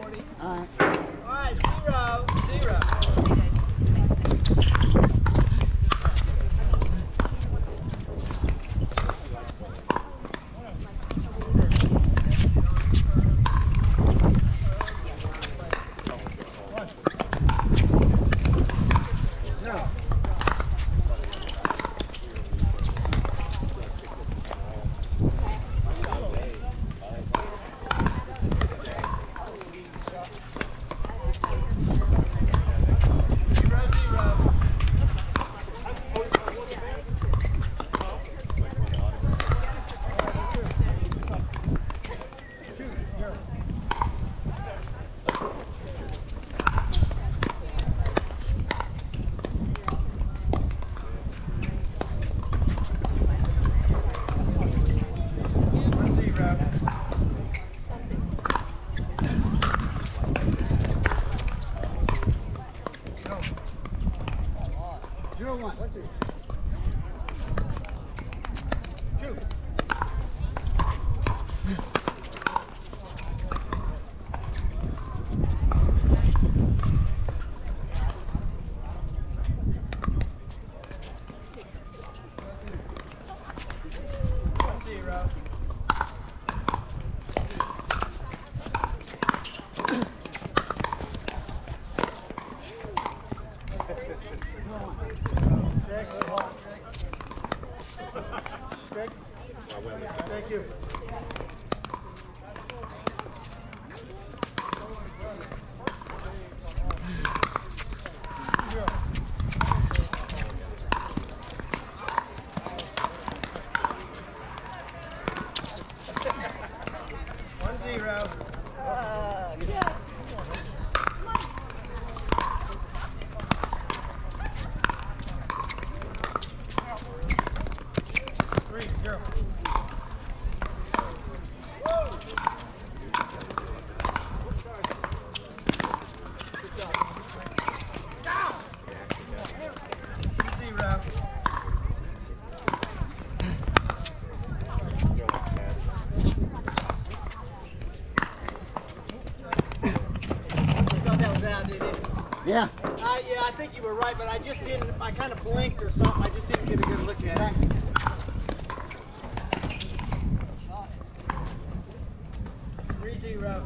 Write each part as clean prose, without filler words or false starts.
All right. All right, 0-0. Thank you. Yeah. Yeah, I think you were right, but I just didn't, I kind of blinked or something. I just didn't get a good look at it. 3-0.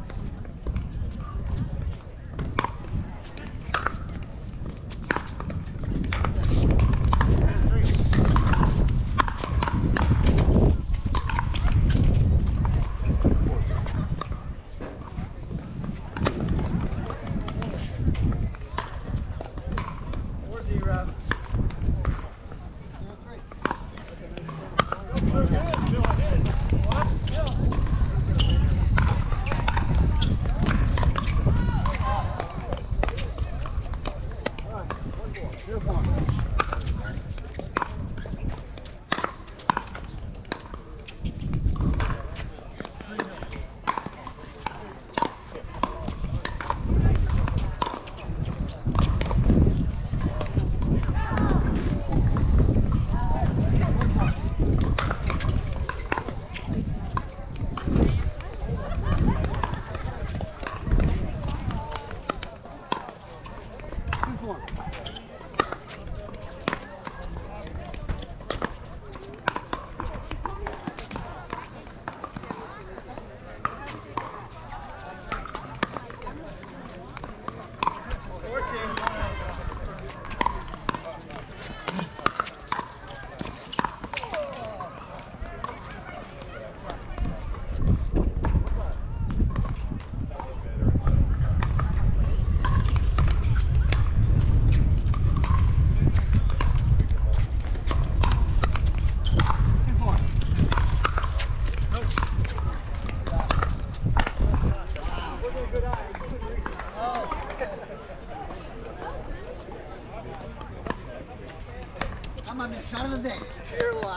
I'm on the shot of the day. Pure luck.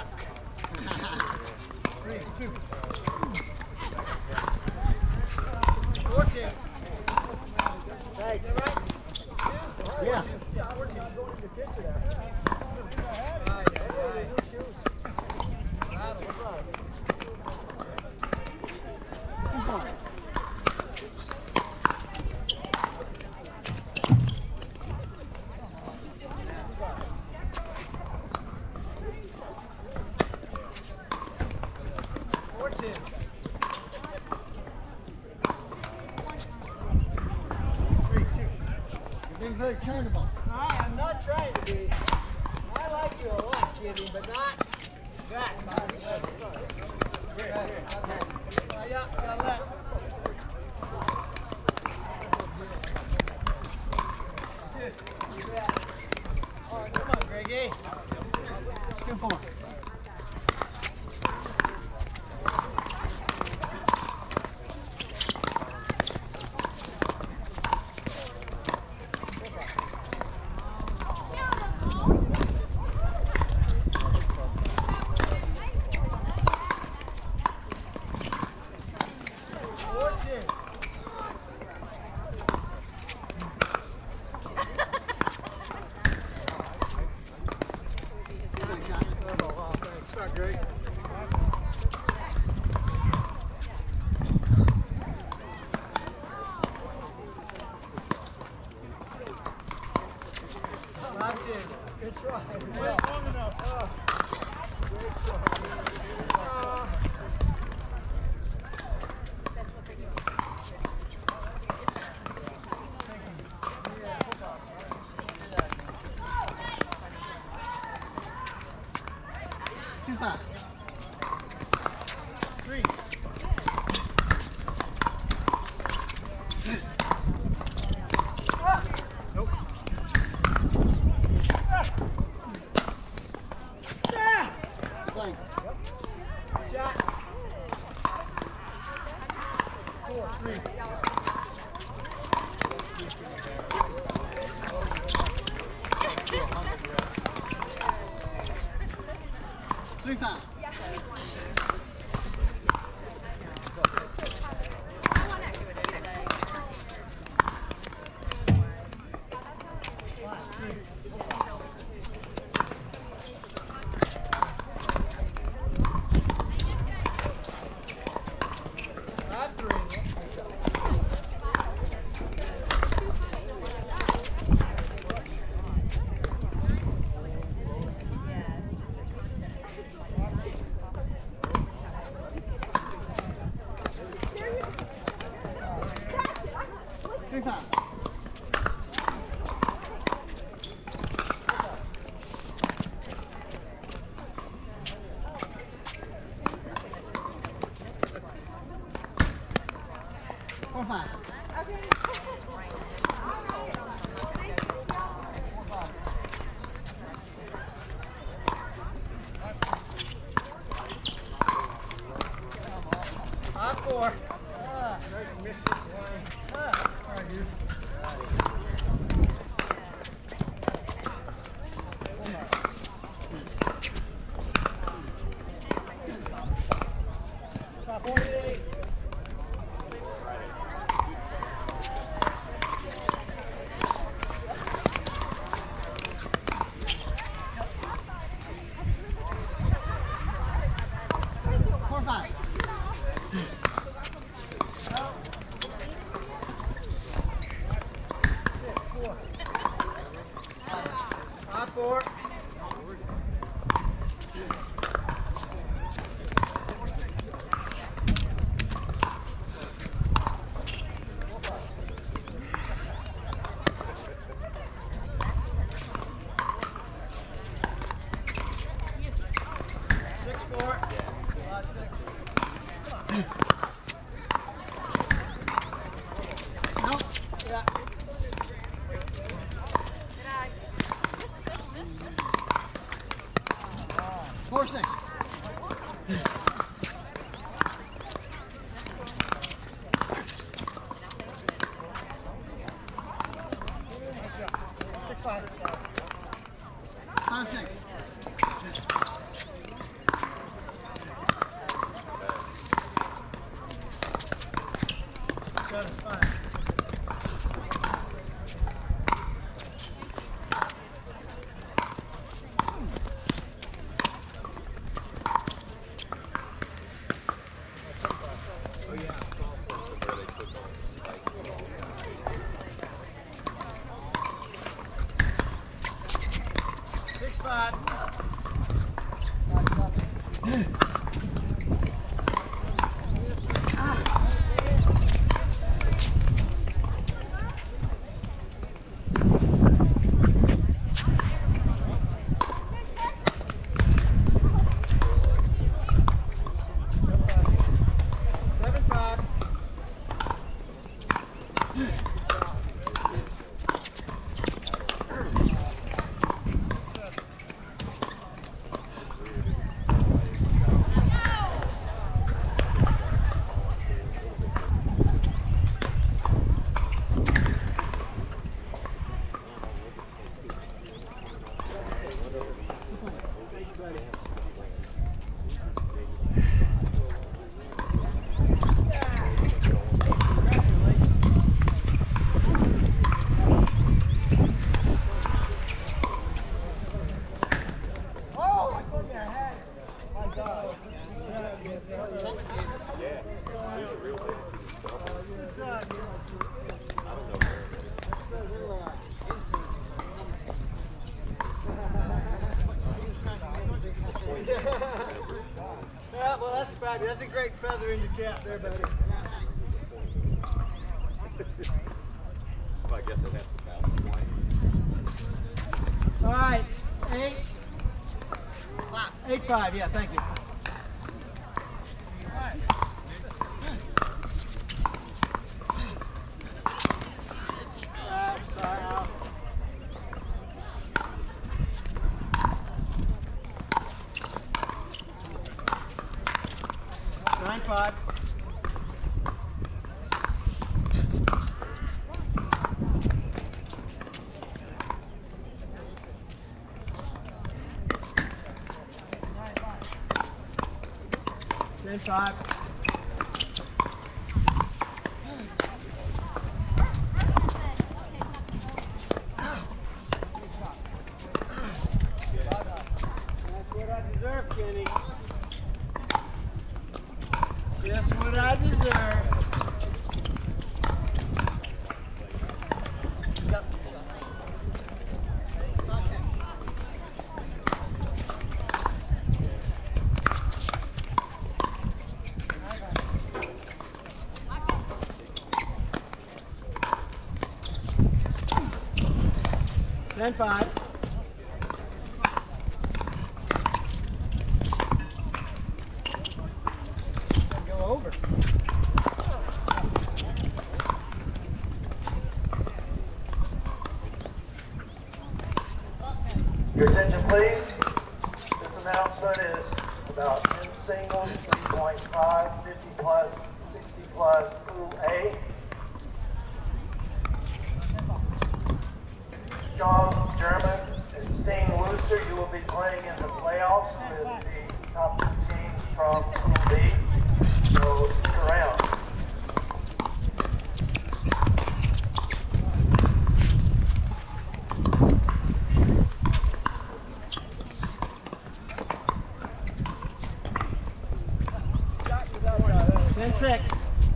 3-2. 14. Thanks. Yeah. very charitable. I am not trying to be. I like you a lot, Kitty, but not that. Yeah, let. All right, come on, Greggy. 2-4. Good try. Long enough. Great try. 2-5. 3. Nope. Blank. Shot. 4, 3. 3-5. Four, five. Five, 4. Nice miss this line. All right, dude. Five, 48. Five, 4. 6, 4. Nope. Yeah. 4, 6. Six, 5. 5, 6. Seven, 5. Oh yeah, I saw something where they took on Spike. 6, 5. Yeah, well, that's fabulous. That's a great feather in your cap there, buddy. Well, I guess I'd have to bounce one. All right, 8-5, yeah, thank you. Sorry, Al. 9-5. Same 5. That's what I deserve, Kenny. Just what I deserve. Then 5. Go over. Your attention, please. This announcement is about M singles, 3.5, 50 plus, 60 plus, Pool A. Sean German and Sting Wooster, you will be playing in the playoffs with the top 2 teams from Pool B. So stick around. Ten 6.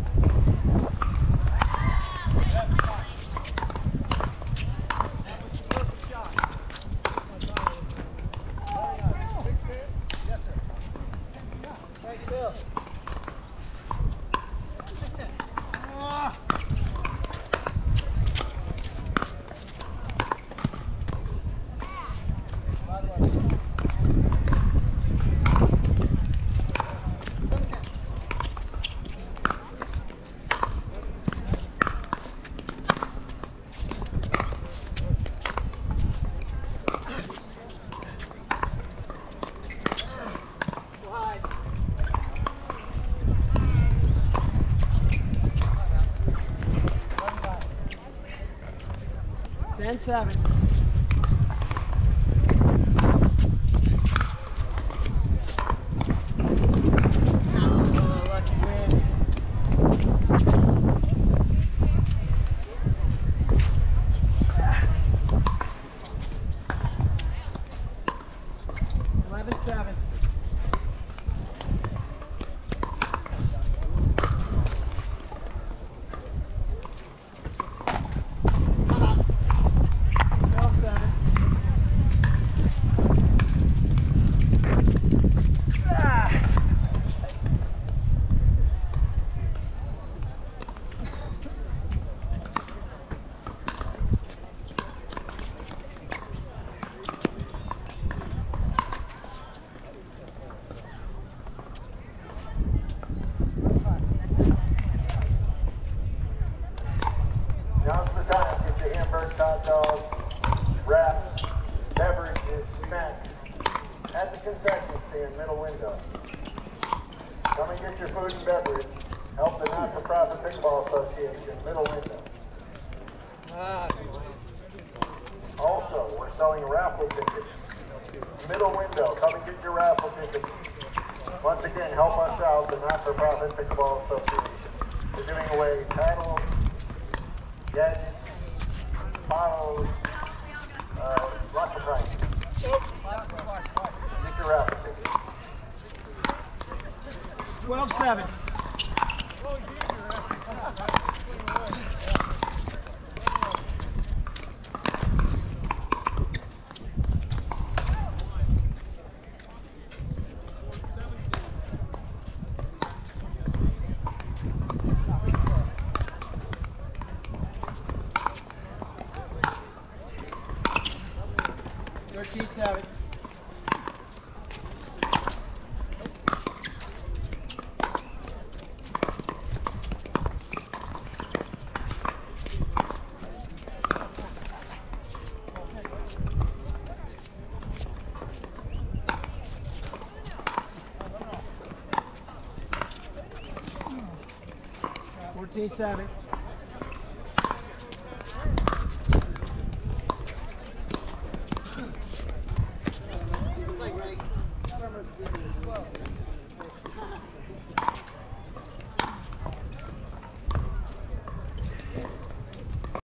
Ten 7. Oh, lucky win. Eleven 7. Go. Now's the time. Get your hamburgers, hot dogs, wraps, beverages, snacks at the concession stand, middle window. Come and get your food and beverage. Help the Not-for-Profit Pickleball Association, middle window. Also, we're selling raffle tickets. Middle window, come and get your raffle tickets. Once again, help us out, the Not-for-Profit Pickleball Association. We're giving away paddles, gadgets, bottles, lots of prizes. Get your raffle tickets. 12-7. Seven. Seven. Good play, Greg.